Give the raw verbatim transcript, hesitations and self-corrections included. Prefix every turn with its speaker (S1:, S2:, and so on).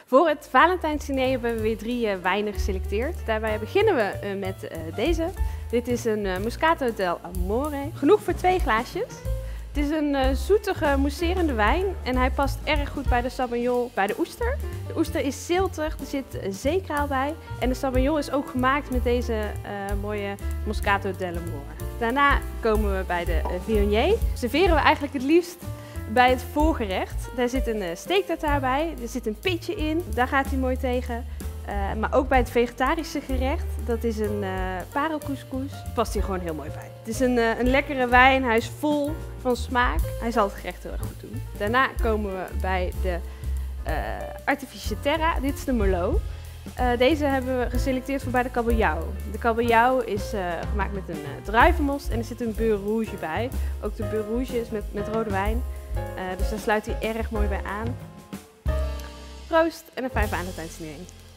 S1: Voor het Valentijnsdiner hebben we weer drie uh, wijnen geselecteerd. Daarbij beginnen we uh, met uh, deze. Dit is een uh, Moscato del Amore. Genoeg voor twee glaasjes. Het is een uh, zoetige, mousserende wijn en hij past erg goed bij de Sauvignon, bij de oester. De oester is ziltig, er zit uh, zeekraal bij en de Sauvignon is ook gemaakt met deze uh, mooie Moscato del Amore. Daarna komen we bij de uh, Viognier. Serveren we eigenlijk het liefst bij het voorgerecht. Daar zit een uh, steektartaar bij, er zit een pitje in, daar gaat hij mooi tegen. Uh, maar ook bij het vegetarische gerecht, dat is een uh, parelcouscous, past hier gewoon heel mooi bij. Het is een, uh, een lekkere wijn, hij is vol van smaak. Hij zal het gerecht heel erg goed doen. Daarna komen we bij de uh, Artificial Terra, dit is de Merlot. Uh, deze hebben we geselecteerd voor bij de Caboyau. De Caboyau is uh, gemaakt met een uh, druivenmost en er zit een Beurre Rouge bij. Ook de Beurre Rouge is met, met rode wijn, uh, dus daar sluit hij erg mooi bij aan. Proost en een fijn Valentijnsdiner.